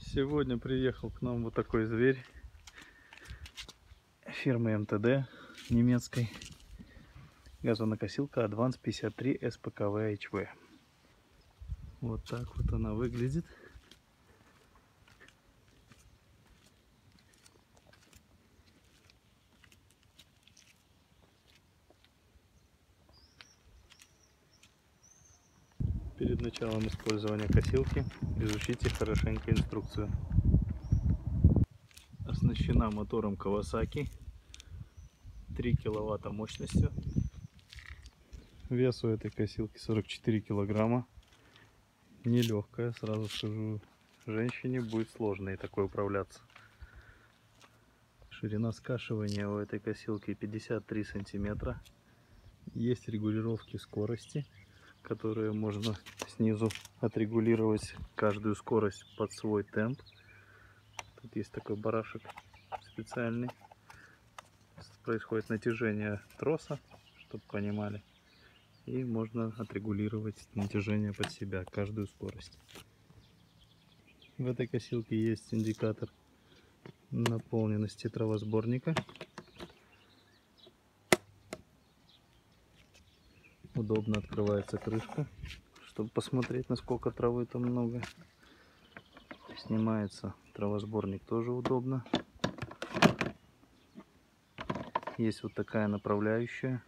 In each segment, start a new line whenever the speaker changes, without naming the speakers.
Сегодня приехал к нам вот такой зверь фирмы МТД немецкой. Газонокосилка Advance 53 СПКВ ХВ. Вот так вот она выглядит. Перед началом использования косилки изучите хорошенько инструкцию. Оснащена мотором Kawasaki 3 киловатта мощностью. Вес у этой косилки 44 килограмма. Нелегкая, сразу скажу, женщине будет сложно и такой управляться. Ширина скашивания у этой косилки 53 сантиметра. Есть регулировки скорости, которые можно снизу отрегулировать каждую скорость под свой темп. Тут есть такой барашек специальный. Происходит натяжение троса, чтобы понимали. И можно отрегулировать натяжение под себя, каждую скорость. В этой косилке есть индикатор наполненности травосборника. Удобно открывается крышка, чтобы посмотреть, насколько травы там много. Снимается травосборник, тоже удобно. Есть вот такая направляющая.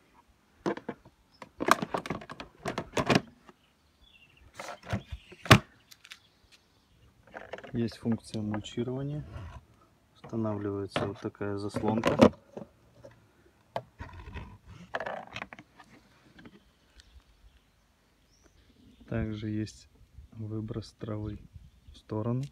Есть функция мульчирования. Устанавливается вот такая заслонка. Также есть выброс травы в сторону.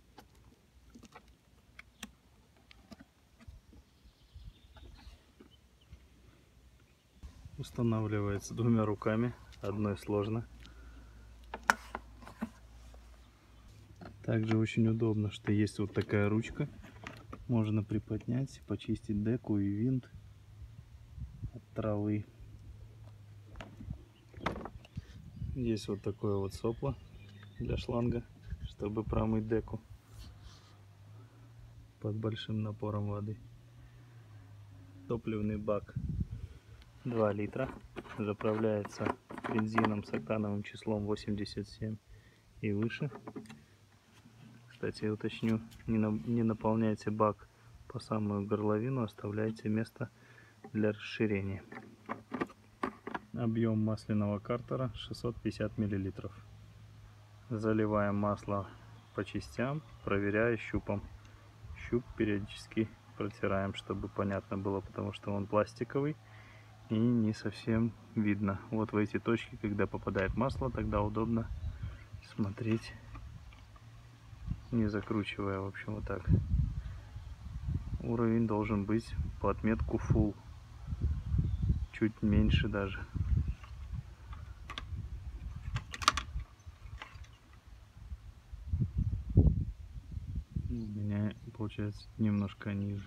Устанавливается двумя руками, одной сложно. Также очень удобно, что есть вот такая ручка. Можно приподнять, почистить деку и винт от травы. Есть вот такое вот сопло для шланга, чтобы промыть деку под большим напором воды. Топливный бак 2 литра. Заправляется бензином с октановым числом 87 и выше. Кстати, я уточню, не наполняйте бак по самую горловину, оставляйте место для расширения. Объем масляного картера 650 мл. Заливаем масло по частям, проверяя щупом. Щуп периодически протираем, чтобы понятно было, потому что он пластиковый и не совсем видно. Вот в эти точки, когда попадает масло, тогда удобно смотреть, не закручивая. В общем, вот так. Уровень должен быть по отметку Full, чуть меньше даже. У меня получается немножко ниже.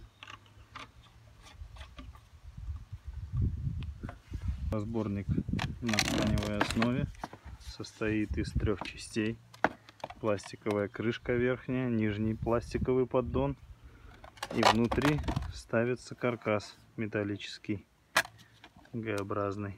Сборник на тканевой основе состоит из 3 частей. Пластиковая крышка верхняя, нижний пластиковый поддон, и внутри ставится каркас металлический, Г-образный.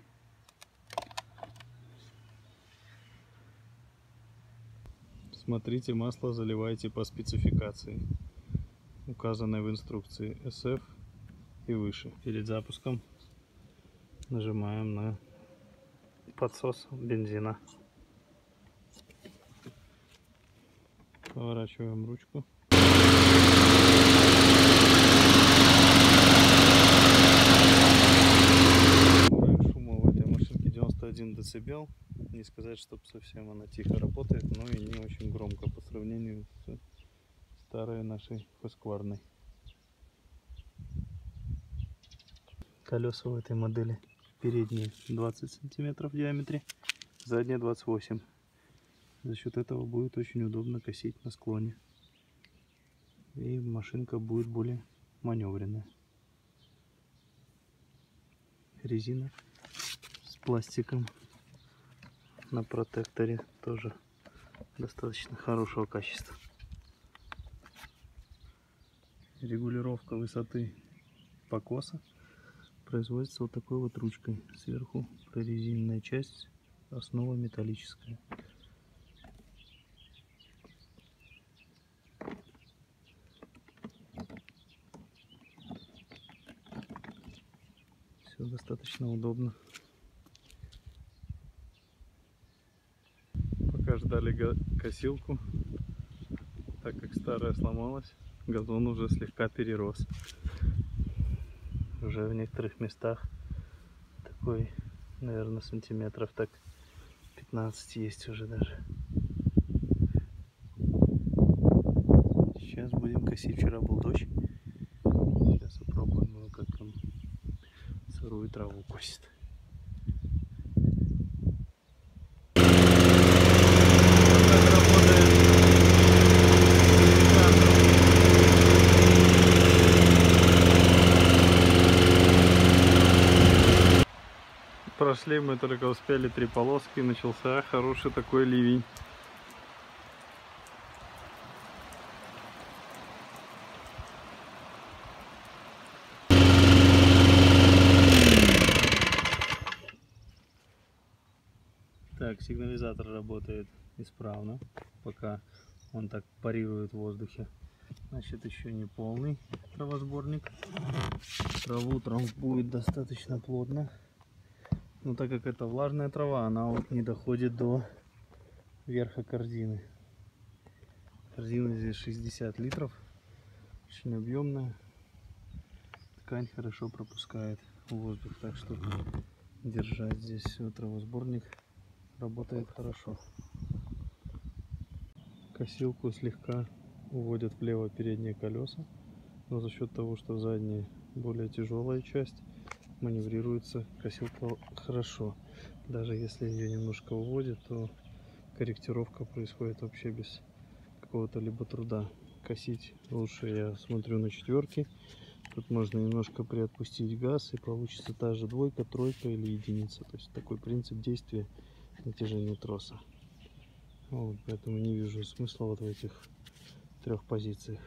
Смотрите, масло заливайте по спецификации, указанной в инструкции SF и выше. Перед запуском нажимаем на подсос бензина. Поворачиваем ручку. Уровень шума у этой машинки 91 дБ. Не сказать, чтобы совсем она тихо работает, но и не очень громко по сравнению с старой нашей Husqvarna. Колеса у этой модели передние 20 сантиметров в диаметре, задние 28. За счет этого будет очень удобно косить на склоне. И машинка будет более маневренная. Резина с пластиком на протекторе тоже достаточно хорошего качества. регулировка высоты покоса производится вот такой вот ручкой. Сверху прорезиненная часть, основа металлическая. Все достаточно удобно. Пока ждали косилку, так как старая сломалась, газон уже слегка перерос. Уже в некоторых местах такой, наверное, сантиметров так 15 есть уже даже. Сейчас будем косить. Вчера был дождь. Сейчас попробуем, как там сырую траву косит. Прошли мы только успели 3 полоски, начался хороший такой ливень. Так, сигнализатор работает исправно, пока он так парирует в воздухе. Значит, еще не полный травосборник. Траву трамбует достаточно плотно. Но так как это влажная трава, она вот не доходит до верха корзины. Корзина здесь 60 литров, очень объемная. Ткань хорошо пропускает воздух, так что держать здесь все, травосборник работает хорошо. Косилку слегка уводят влево передние колеса, но за счет того, что задняя более тяжелая часть, маневрируется косилка хорошо. Даже если ее немножко уводит, то корректировка происходит вообще без какого-то либо труда. Косить лучше, я смотрю, на 4. Тут можно немножко приотпустить газ, и получится та же 2, 3 или единица. То есть такой принцип действия натяжения троса. Вот, поэтому не вижу смысла вот в этих 3 позициях.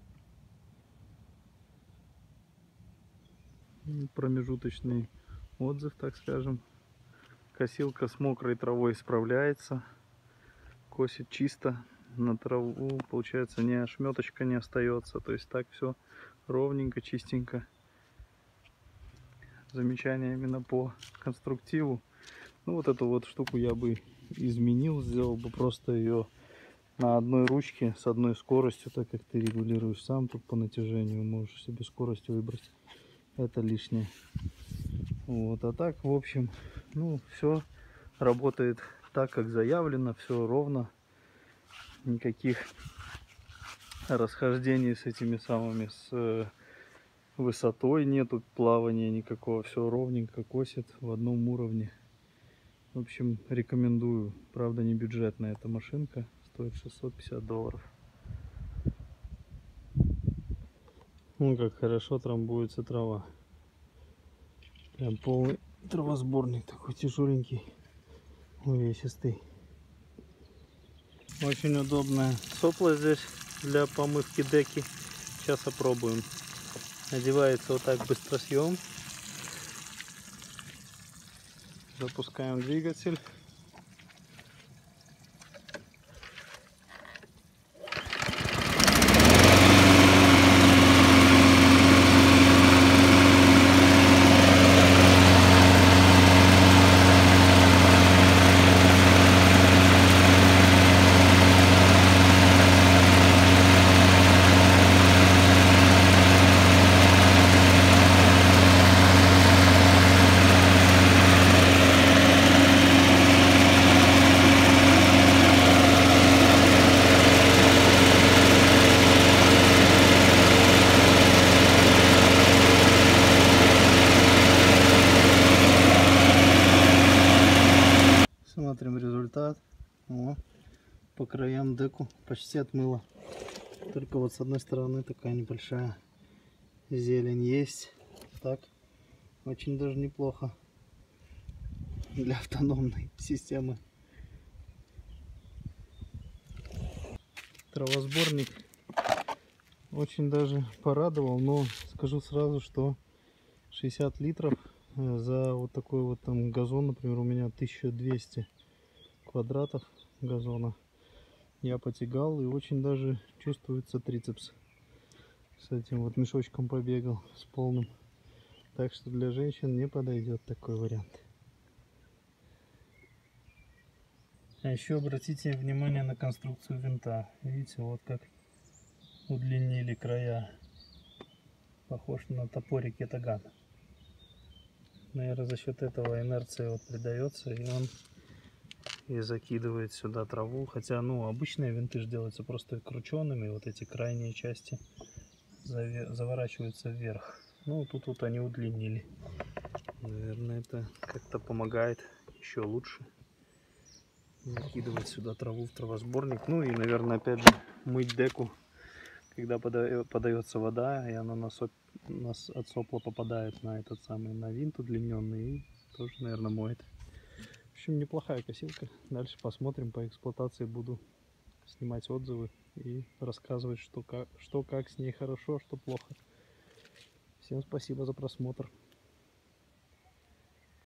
Промежуточный отзыв, так скажем. Косилка с мокрой травой справляется, косит чисто, на траву получается ни ошметочка не остается, то есть так все ровненько, чистенько. Замечание именно по конструктиву. Ну, вот эту вот штуку я бы изменил, сделал бы просто ее на одной ручке с одной скоростью, так как ты регулируешь сам тут по натяжению, можешь себе скорость выбрать. Это лишнее. Вот, а так, в общем, ну, все работает так, как заявлено, все ровно, никаких расхождений с этими самыми, с высотой нету, плавания никакого, все ровненько косит в одном уровне. В общем, рекомендую. Правда, не бюджетная эта машинка, стоит $650. Ну, как хорошо трамбуется трава. Прям полный травосборник, такой тяжеленький, увесистый. Очень удобная сопла здесь для помывки деки. Сейчас опробуем. Надевается вот так быстросъем. Запускаем двигатель. Смотрим результат. О, по краям деку почти отмыло. Только вот с одной стороны такая небольшая зелень есть. Так, очень даже неплохо для автономной системы. Травосборник очень даже порадовал, но скажу сразу, что 60 литров за вот такой вот там газон, например, у меня 1200 квадратов газона. Я потягал, и очень даже чувствуется трицепс. С этим вот мешочком побегал, с полным. Так что для женщин не подойдет такой вариант. А еще обратите внимание на конструкцию винта. Видите, вот как удлинили края. Похож на топорик ятаган. Наверное, за счет этого инерция вот придается, и он и закидывает сюда траву. Хотя, ну, обычные винты же делаются просто кручеными. Вот эти крайние части заворачиваются вверх. Ну, тут вот они удлинили. Наверное, это как-то помогает еще лучше закидывать сюда траву в травосборник. Ну и, наверное, опять же, мыть деку, когда подается вода, и она от сопла попадает на этот самый, на винт удлиненный, и тоже, наверное, моет. В общем, неплохая косилка. Дальше посмотрим по эксплуатации, буду снимать отзывы и рассказывать, что как с ней хорошо, что плохо. Всем спасибо за просмотр.